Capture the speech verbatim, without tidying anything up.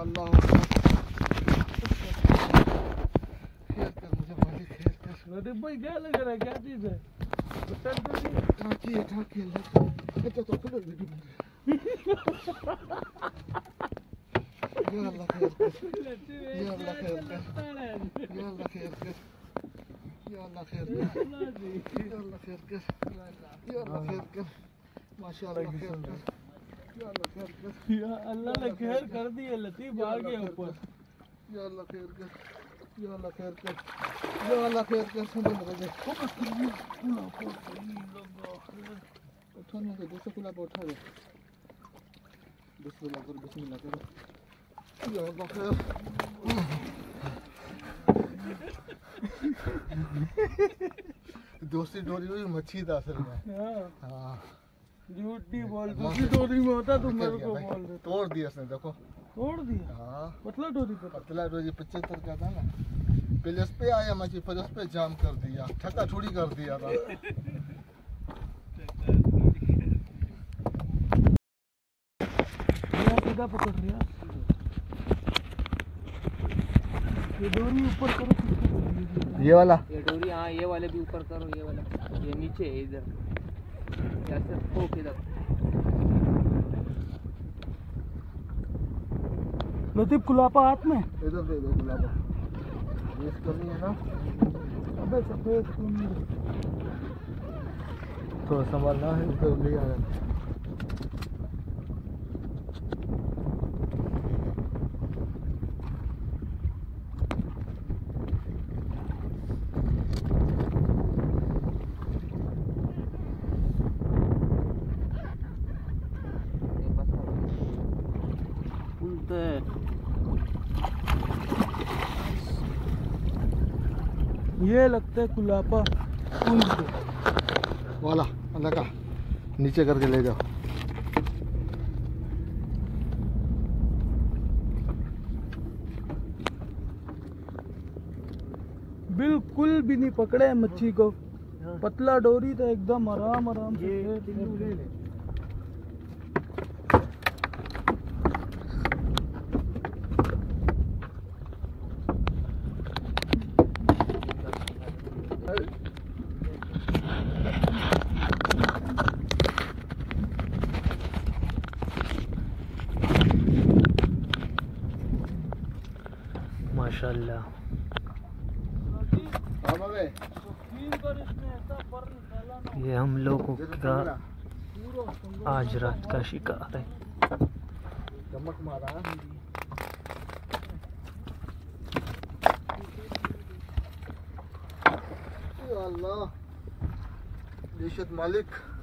अल्लाह खैर कर मुझे मालिक, खैर कर। अरे भाई क्या लग रहा है, क्या चीज है? टाकी है, टाकी है। अच्छा तो खुलो वीडियो में। या अल्लाह खैर कर, या अल्लाह खैर कर, या अल्लाह खैर कर, या अल्लाह खैर कर, या अल्लाह खैर कर, या अल्लाह खैर कर, माशाअल्लाह खैर कर, या अल्लाह खैर कर, या अल्लाह ने खैर कर दी है। लतीफ आ गया ऊपर। या अल्लाह खैर कर, या अल्लाह खैर कर, या अल्लाह खैर कर। सुन लगे उठाने के दूसरा खुला पे उठा दे। बिस्मिल्लाह करो, बिस्मिल्लाह करो। या अल्लाह खैर। दूसरी डोरी हुई मच्छी था असल में। हाँ झूठ नहीं बोल, दूसरी डोरी में होता तो मेरे को बोल दे। तोड़ दिया उसने, देखो तोड़ दिया। हाँ पतला डोरी पर, पतला डोरी पचहत्तर का था ना। पहले उस पे आया मछली, फिर उस पे जाम कर दिया, ठक्का थोड़ी कर दिया था। सीधा पकड़ रहा। ये डोरी ऊपर करो, ये वाला, ये डोरी, हाँ ये वाले भी ऊपर करो, ये वाला ये नीचे है इधर, ऐसे ठोक इधर। लतीफ गुलाबा हाथ में, इधर दे दो गुलाबा। रेस करनी है ना। अबे सफेद थोड़ा संभालना है, इधर ले आ रहा है। ये लगता है कुलापा वाला अल्लाह का, नीचे करके ले जाओ। बिल्कुल भी नहीं पकड़े मच्छी को, पतला डोरी तो एकदम आराम आराम से। माशाल्लाह। ये हम लोगों का आज रात का शिकार है। चमक मारा अल्लाह, दहशत मालिक।